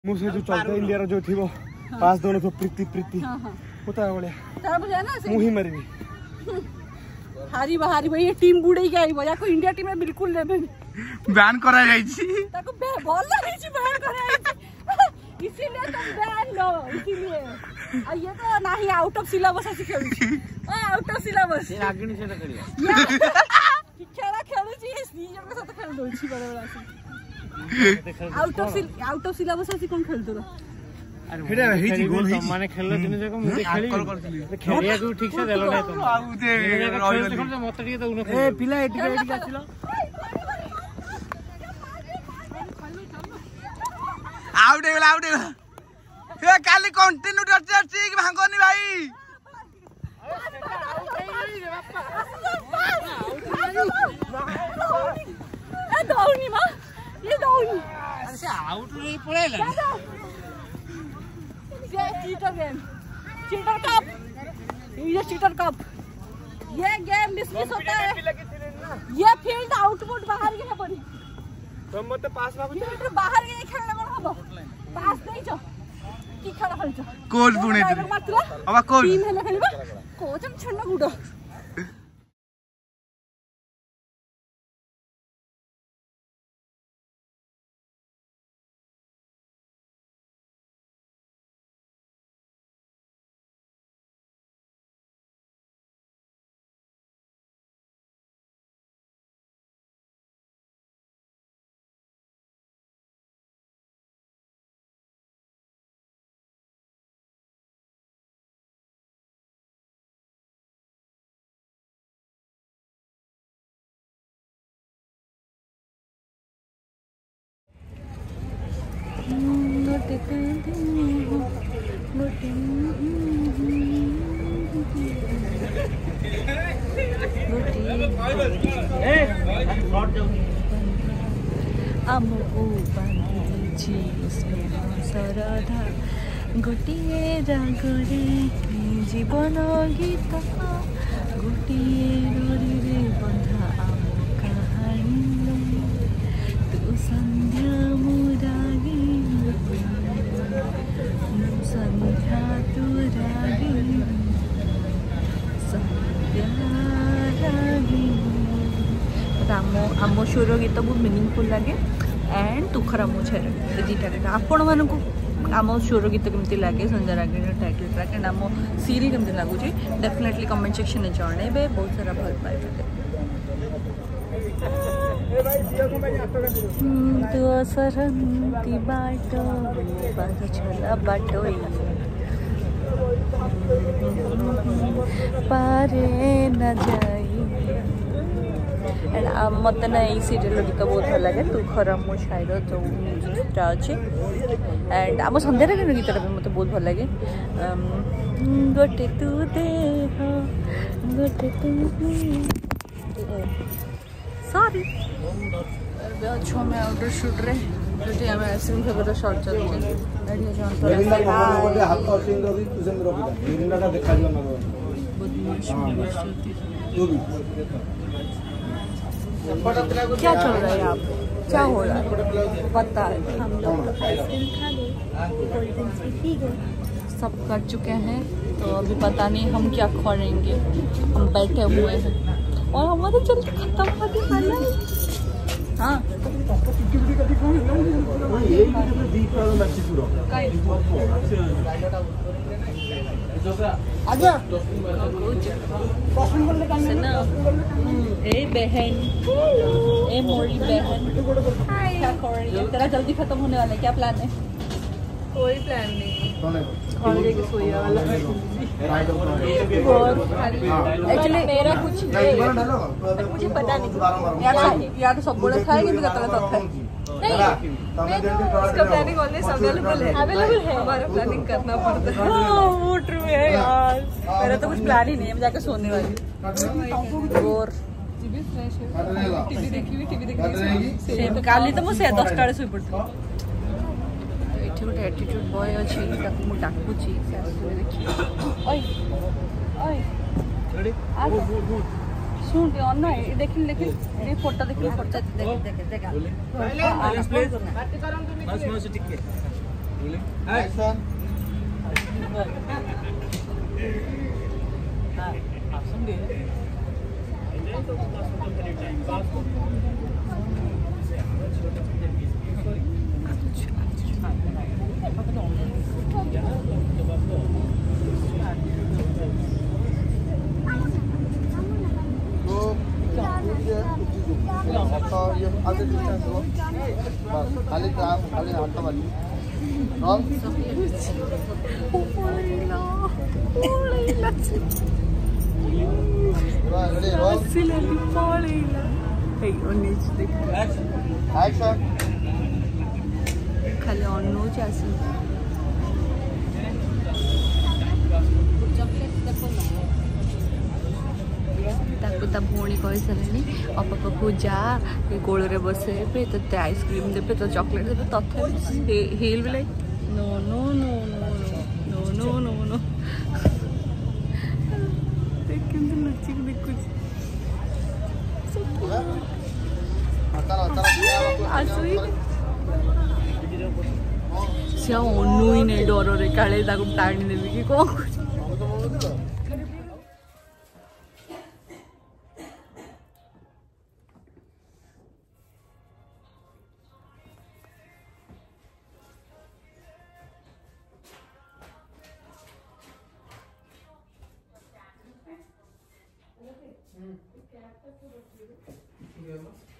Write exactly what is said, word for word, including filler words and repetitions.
मुझे जो चलता इंडिया रो जो थी वो पास दोनों तो प्रीति प्रीति होता है बोले तार बुझा ना मुंह ही मरनी हारी बाहरी भाई ये टीम बुड़े गई बजा को इंडिया टीम में बिल्कुल लेबे बैन करा जाई छी ताको बोल रही छी बैन करा जाई इसीलिए तुम बैन लो इसीलिए आ ये तो नाही आउट ऑफ सिलेबस अछि खेलु छी आ आउट ऑफ सिलेबस ये आगनी से खेलिया खेला खेलु छी सीजन के साथ खेल दो छी बड़े बड़ा out of out of syllabus अछि कोन खेल दो अरे हेडा हेजी गोल हेजी माने खेलले दिन जको मुझे खेली खेलिया को ठीक से देलो नै तो आउ जे मत टिके तो उनो ए पिला एटी एटी आछिलो आउट हे आउट हे ए काली कंटिन्यू टच ठीक भांगोनी भाई ए दौनी मां ये दौनी अरे से आउट नहीं पड़ेला ये चीटर गेम चीटर कप ये चीटर कप ये गेम डिस्मिस होता है ये फील्ड आउटपुट बाहर के है पड़ी तुम मत पास बाबू फील्ड बाहर के खेलना कोन हबो पास नहीं छ की खेला खेल छ कोच बुने दे अब कोच टीम है खेलबा कोच हम छन्ना गुडो आमको बांधी सरधा गोटे रागरे जीवन गीत गोटे डोरी बंधा आम कहानी तू संध्या मुरागी संध्या तू रागी संध्या रागी आम आम शोर गीत बहुत मीनिंगफुल लगे एंड तुखरा मुझे दुईटा गीत आपण मानक आम शोर गीत केमती लगे Sanjay Ragini title track and आम सीरी केमती लगुच डेफिनेटली कमेंट सेक्शन में जनइबे बहुत सारा भल पाइबे तू सरंती बाट बाज छला बाटोई पारे न जाई एंड मत ना ये सीरियल गीत बहुत भल लगे तू खरा मो छाईर जो म्यूजिकटा अच्छे एंड आम संध्या रागिणी गीतटा भी मत बहुत भल लगे गोटे तू देह गोटे तू सॉरी अच्छो में आउटर शूट रे जो आम आइसक्रीम फेवर शॉर्ट चलते क्या चल रहा है यहाँ पे क्या हो रहा है बता हम लोग आइसक्रीम खा गए सब कर चुके हैं तो अभी पता नहीं हम क्या करेंगे हम बैठे हुए हैं और हमारे जल्दी खत्म हो गया हाँ ए बहन ए मोरी बहन क्या कर रही है तेरा जल्दी खत्म होने वाला है क्या प्लान है कोई प्लान नहीं एक्चुअली मेरा कुछ मुझे पता नहीं यार यार तो सब बोले खाएंगे तो कहता है इसका प्लानिंग ऑलवेज अवेलेबल है अवेलेबल है हमारा प्लानिंग करना पड़ता है वो ट्रू है यार मेरा तो कुछ प्लान ही नहीं है मैं जाकर सोने वाली और टीवी देखी हुई टीवी देखी काली तो मुझे दस टाड़े सोई पड़ती एठी गोटे एटीट्यूड बॉय अच्छी ताकू मु डाकुची देखी ओय ओय रेडी सुन दे ऑन ना देखिन देखिन ये फोटो देखिन फोटो देख देख देख बस बस टिके Action. atau yang ada di sana dulu. Bas, kali kelam, kali hantam lagi. Roll. Ready, roll. Hey, only stick. Action. खाली अन्नू चासी ताको ता भौणी कही सारे अपा पाखु जा गोल रे बसे ते आइसक्रीम देते तो चॉकलेट देते तथे हिल भी like no no no no no no no no देख केंद्र लचिक देखु आसुई से अन्नू ही नहीं डर रे काले टाणी देवी कि कौन Hmm.